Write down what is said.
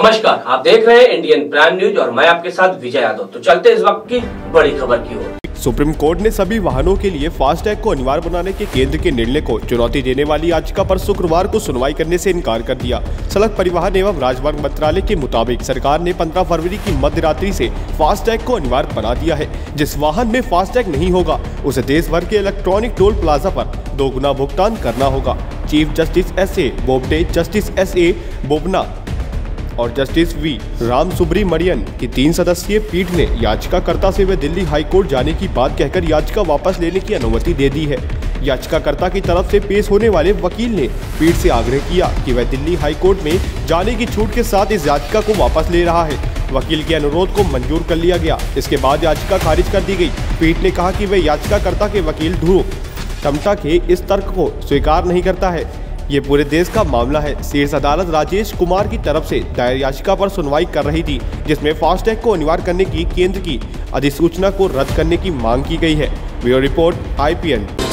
नमस्कार, आप देख रहे हैं इंडियन प्राइम न्यूज और मैं आपके साथ विजय यादव। तो चलते इस वक्त की बड़ी खबर की ओर। सुप्रीम कोर्ट ने सभी वाहनों के लिए फास्टैग को अनिवार्य बनाने के केंद्र के निर्णय को चुनौती देने वाली याचिका पर शुक्रवार को सुनवाई करने से इनकार कर दिया। सड़क परिवहन एवं राजमार्ग मंत्रालय के मुताबिक सरकार ने 15 फरवरी की मध्य रात्रि से फास्टैग को अनिवार्य बना दिया है। जिस वाहन में फास्टैग नहीं होगा उसे देश भर के इलेक्ट्रॉनिक टोल प्लाजा पर 2 गुना भुगतान करना होगा। Chief justice S.A. Bobde, justice S.A. Bopanna और जस्टिस वी. राम सुब्रमणियन की 3 सदस्यीय पीठ ने याचिकाकर्ता से वे दिल्ली हाई कोर्ट जाने की बात कहकर याचिका वापस लेने की अनुमति दे दी है। याचिकाकर्ता की तरफ से पेश होने वाले वकील ने पीठ से आग्रह किया कि वह दिल्ली हाई कोर्ट में जाने की छूट के साथ इस याचिका को वापस ले रहा है। वकील के अनुरोध को मंजूर कर लिया गया। इसके बाद याचिका खारिज कर दी गई। पीठ ने कहा कि वह याचिकाकर्ता के वकील ध्रुव टमटा के इस तर्क को स्वीकार नहीं करता है। ये पूरे देश का मामला है। शीर्ष अदालत राजेश कुमार की तरफ से दायर याचिका पर सुनवाई कर रही थी, जिसमें फास्टैग को अनिवार्य करने की केंद्र की अधिसूचना को रद्द करने की मांग की गई है। Bureau report IPN।